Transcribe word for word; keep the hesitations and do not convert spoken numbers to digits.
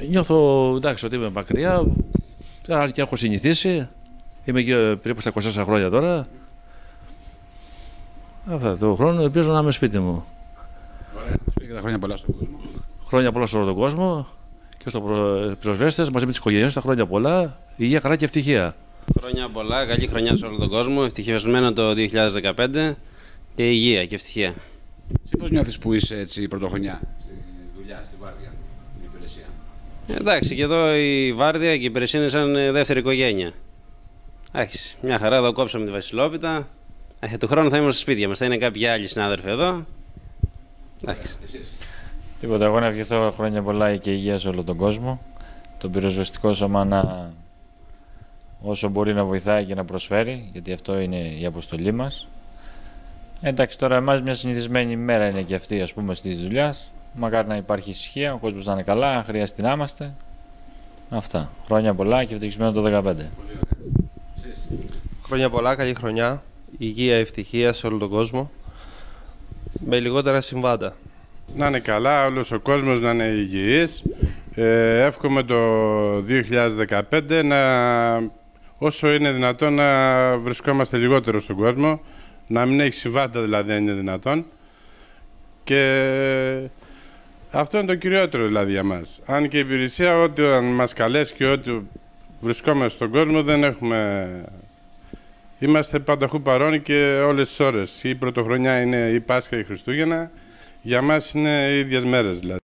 Νιώθω εντάξει ότι είμαι μακριά, αν και έχω συνηθίσει. Είμαι και περίπου στα είκοσι τέσσερα χρόνια τώρα. Αυτά το χρόνο ελπίζω να είμαι σπίτι μου. Ωραία, να μας πει και τα χρόνια πολλά στον κόσμο. Χρόνια πολλά σε όλο τον κόσμο και στους πυροσβέστες μαζί με τις οικογένειες. Τα χρόνια πολλά, υγεία, χαρά και ευτυχία. Χρόνια πολλά, καλή χρονιά σε όλο τον κόσμο. Ευτυχισμένο το δύο χιλιάδες δεκαπέντε και υγεία και ευτυχία. Εσύ πώς νιώθεις που είσαι έτσι πρωτοχρονιά στη δουλειά, στη βάρδια, στην υπηρεσία? Εντάξει, και εδώ η βάρδια και η υπηρεσία είναι σαν δεύτερη οικογένεια. Εντάξει, μια χαρά, εδώ κόψαμε τη Βασιλόπιτα. Ε, του χρόνου θα είμαστε σπίτια μας, θα είναι κάποιοι άλλοι συνάδελφοι εδώ. Εντάξει. Τίποτα, εγώ να ευχηθώ χρόνια πολλά και υγεία σε όλο τον κόσμο. Το πυροσβεστικό σώμα να όσο μπορεί να βοηθάει και να προσφέρει, γιατί αυτό είναι η αποστολή μας. Εντάξει, τώρα εμάς μια συνηθισμένη μέρα είναι και αυτή, ας πούμε, στη δουλειά. Μακάρι να υπάρχει ησυχία, ο κόσμος να είναι καλά, αν χρειαστεί να είμαστε. Αυτά. Χρόνια πολλά και ευτυχισμένο το δύο χιλιάδες δεκαπέντε. Χρόνια πολλά, καλή χρονιά. Υγεία, ευτυχία σε όλο τον κόσμο. Με λιγότερα συμβάντα. Να είναι καλά, όλος ο κόσμος να είναι υγιής. Ε, εύχομαι το δύο χιλιάδες δεκαπέντε να, όσο είναι δυνατόν να βρισκόμαστε λιγότερο στον κόσμο, να μην έχει συμβάντα δηλαδή αν είναι δυνατόν. Και αυτό είναι το κυριότερο δηλαδή για μας. Αν και η υπηρεσία ό,τι μας καλέσει και ό,τι βρισκόμαστε στον κόσμο δεν έχουμε... Είμαστε πανταχού παρόν και όλες τις ώρες. Η πρωτοχρονιά είναι η Πάσχα ή η Χριστούγεννα. Για μας είναι οι ίδιες μέρες δηλαδή.